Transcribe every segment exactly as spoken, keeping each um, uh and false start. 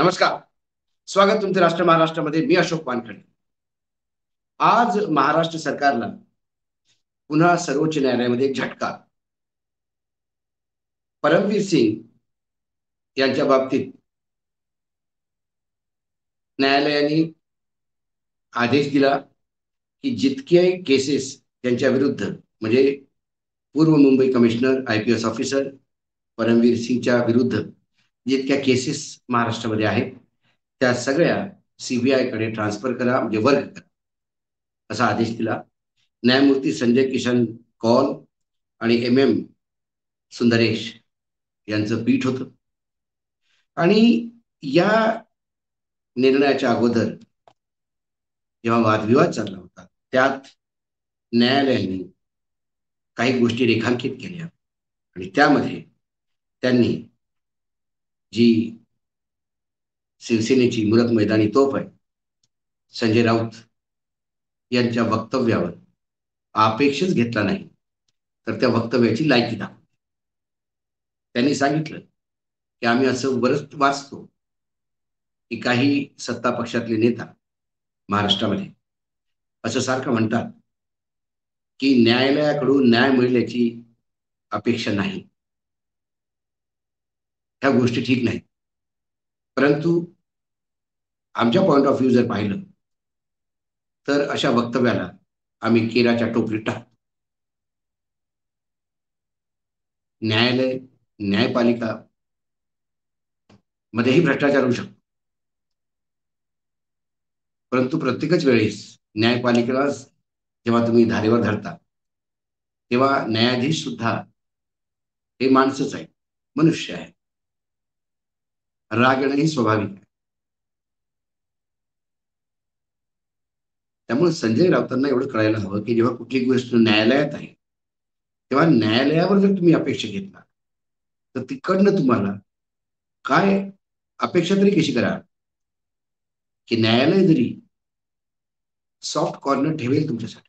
नमस्कार. स्वागत तुमचं राष्ट्र महाराष्ट्रामध्ये. मी अशोक वानखडे. आज महाराष्ट्र सरकारला पुन्हा सर्वोच्च न्यायालयामध्ये एक झटका. परमवीर सिंग यांच्या बाबतीत न्यायालयाने आदेश दिला की जितके केसेस त्यांच्या विरुद्ध म्हणजे पूर्व Mumbai commissioner IPS officer Paramvir सिंगच्या विरुद्ध जितक्या केसेस महाराष्ट्रामध्ये आहेत त्या सगळ्या सीबीआय कडे ट्रान्सफर करा, म्हणजे वर्ग करा, असा आदेश दिला. न्यायमूर्ती संजय किशन कौल आणि एम एम सुंदरेश यांचं पीठ होतं. आणि या निर्णयाच्या अगोदर जेव्हा वादविवाद चालला होता त्यात न्यायालयाने काही गोष्टी रेखांकित केल्या आणि त्यामध्ये त्यांनी जी शिवसेनेची मुरत मैदानी तोफ आहे संजय राऊत यांच्या वक्तव्यावर अपेक्षच घेतला नाही, तर त्या वक्तव्याची लायकी दाखवली. त्यांनी सांगितलं की आम्ही असं बरंच वाचतो की काही सत्ता पक्षातले नेता महाराष्ट्रामध्ये असं सारखं म्हणतात की न्यायालयाकडून न्याय मिळेल याची अपेक्षा नाही. ह्या गोष्टी ठीक नाहीत. परंतु आमच्या पॉइंट ऑफ व्ह्यू जर पाहिलं तर अशा वक्तव्याला आम्ही केराच्या टोपलीत टाकतो. न्यायालय, न्यायपालिका मध्येही भ्रष्टाचार होऊ शकतो, परंतु प्रत्येकच वेळेस न्यायपालिकेला जेव्हा तुम्ही धारेवर धरता तेव्हा न्यायाधीश सुद्धा हे माणसंच आहे, मनुष्य आहे. राग येणंही स्वाभाविक आहे. त्यामुळे संजय राऊतांना एवढं कळायला हवं की जेव्हा कुठली गोष्ट न्यायालयात आहे तेव्हा न्यायालयावर जर तुम्ही अपेक्षा घेतला तर तिकडनं तुम्हाला काय अपेक्षा तरी कशी करा की न्यायालय जरी सॉफ्ट कॉर्नर ठेवेल तुमच्यासाठी.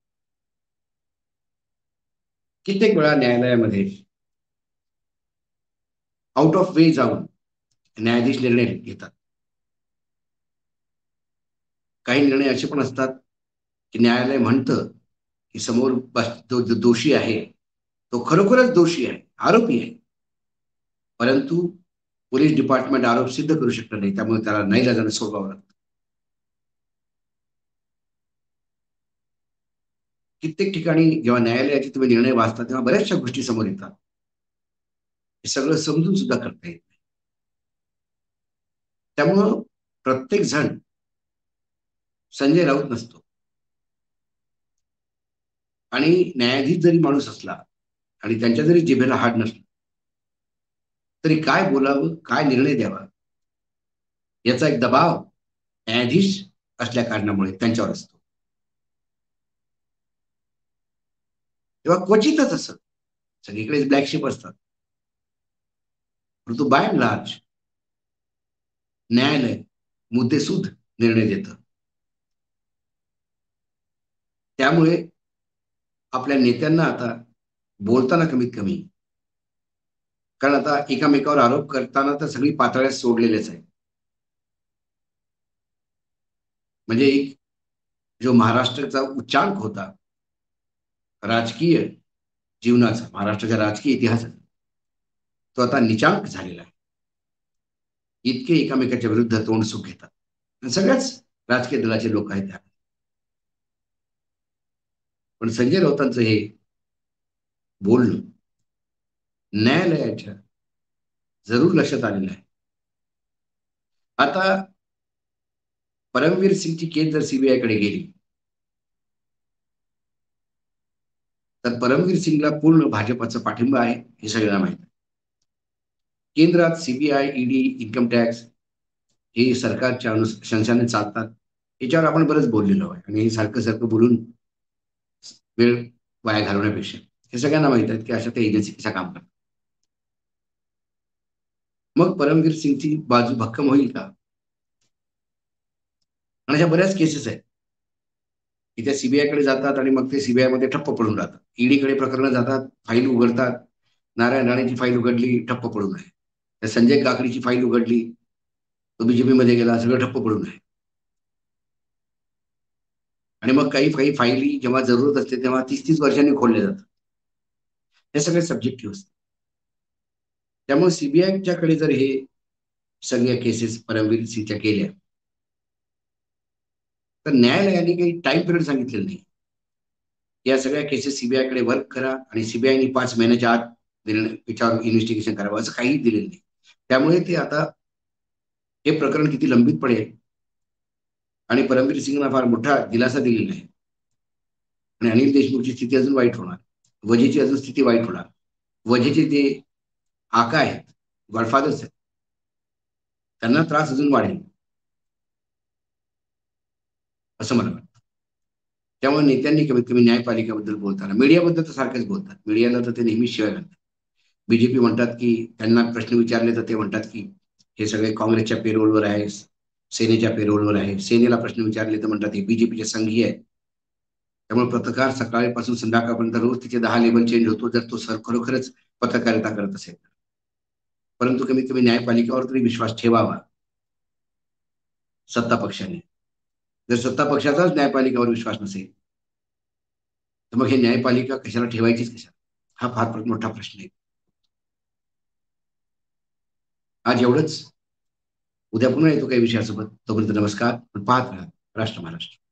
कित्येक वेळा न्यायालयामध्ये आउट ऑफ वे जाऊन न्यायाधीश निर्णय घेतात. काही निर्णय असे पण असतात की न्यायालय म्हणतं की समोर जो दोषी आहे तो खरोखरच दोषी आहे, आरोपी आहे, परंतु पोलीस डिपार्टमेंट आरोप सिद्ध करू शकत नाही, त्यामुळे त्याला नाईलाजाने सोडवावं लागतं. कित्येक ठिकाणी जेव्हा न्यायालयाचे तुम्ही निर्णय वाचता तेव्हा बऱ्याचशा गोष्टी समोर येतात. हे सगळं समजून सुद्धा करता येत नाही. त्यामुळं प्रत्येक जण संजय राऊत नसतो. आणि न्यायाधीश जरी माणूस असला आणि त्यांच्या जरी जिभेला हाड नसला तरी काय बोलावं, काय निर्णय द्यावा याचा एक दबाव न्यायाधीश असल्या कारणामुळे त्यांच्यावर असतो. तेव्हा क्वचितच असं सगळीकडेच ब्लॅक शिप असतात, परंतु बाय अँड लार्ज न्यायालय मुद्देसूद निर्णय देतं. त्यामुळे आपल्या नेत्यांना आता बोलताना कमीत कमी, कारण आता एकामेकावर आरोप करताना तर सगळी पातळ्या सोडलेल्याच आहेत. म्हणजे एक जो महाराष्ट्राचा उच्चांक होता राजकीय जीवनाचा, महाराष्ट्राच्या राजकीय इतिहासाचा, तो आता निचांक झालेला आहे. इतके एकामेकाच्या विरुद्ध तोंड सुख घेतात. सगळ्याच राजकीय दलाचे लोक आहेत त्या. पण संजय राऊतांचं हे बोलणं न्यायालयाच्या जरूर लक्षात आलेलं आहे. आता परमवीर सिंगची केस जर सीबीआय कडे गेली तर परमवीर सिंगला पूर्ण भाजपचा पाठिंबा आहे हे सगळ्यांना माहिती आहे. केंद्रात सीबीआय, ईडी, इन्कम टॅक्स हे सरकारच्या अनुशंसाने चालतात. याच्यावर आपण बरंच बोललेलो आहे आणि सारखं सारखं बोलून वेळ वाया घालवण्यापेक्षा हे सगळ्यांना माहित आहे की अशा त्या एजन्सी कशा काम करतात. मग परमवीर सिंगची बाजू भक्कम होईल का? आणि अशा बऱ्याच केसेस आहेत की त्या सीबीआय कडे जातात आणि मग ते सीबीआय मध्ये ठप्प पडून राहतात. ईडी कडे प्रकरण जातात, फाईल उघडतात. नारायण राणेची फाईल उघडली, ठप्प पडून आहे. त्या संजय काकडीची फाईल उघडली, तो बीजेपी मध्ये गेला, सगळं ठप्प पडून आहे. आणि मग काही काही फाईली जेव्हा जरूरत असते तेव्हा तीस तीस वर्षांनी खोलल्या जातात. हे सगळे सब्जेक्टिव्ह असतात. त्यामुळे सीबीआयच्या कडे जर हे सगळ्या केसेस परमवीर सिंगच्या गेल्या, तर न्यायालयाने काही टाइम पिरियड सांगितलेलं नाही. या सगळ्या केसेस सीबीआयकडे वर्क करा आणि सीबीआयने पाच महिन्याच्या आत त्याच्यावर इन्व्हेस्टिगेशन करावं, असं काहीही दिलेलं नाही. त्यामुळे ते आता हे प्रकरण किती लंबित पडेल आणि परमवीर सिंगला फार मोठा दिलासा दिलेला आहे. आणि अनिल देशमुखची स्थिती अजून वाईट होणार, वजेची अजून स्थिती वाईट होणार. वजेचे ते आका आहेत, गॉडफादर्स आहेत, त्यांना त्रास अजून वाढेल असं मला वाटतं. त्यामुळे नेत्यांनी कमीत कमी न्यायपालिकेबद्दल बोलताना, मीडियाबद्दल तर सारखेच बोलतात, मीडियाला तर ते नेहमीच शिवाय घालतात. बीजेपी म्हणतात की त्यांना प्रश्न विचारले तर ते म्हणतात की हे सगळे काँग्रेसच्या पेरोलवर आहे, सेनेच्या पेरोलवर आहे. सेनेला प्रश्न विचारले तर म्हणतात हे बीजेपीचे संघीय आहे. त्यामुळे पत्रकार सकाळपासून संध्याकाळपर्यंत रोज तिचे दहा लेबल चेंज होतो, जर तो सर खरोखरच पत्रकारिता करत असेल. परंतु कमीत कमी न्यायपालिकेवर तरी विश्वास ठेवावा सत्ता पक्षाने. जर सत्ता पक्षाचाच न्यायपालिकेवर विश्वास नसेल, तर मग हे न्यायपालिका कशाला ठेवायचीच कशाला? हा फार मोठा प्रश्न आहे. आज एवढंच. उद्या पुन्हा येतो काही विषयासोबत. तोपर्यंत नमस्कार. पाहत राहा राष्ट्र महाराष्ट्र.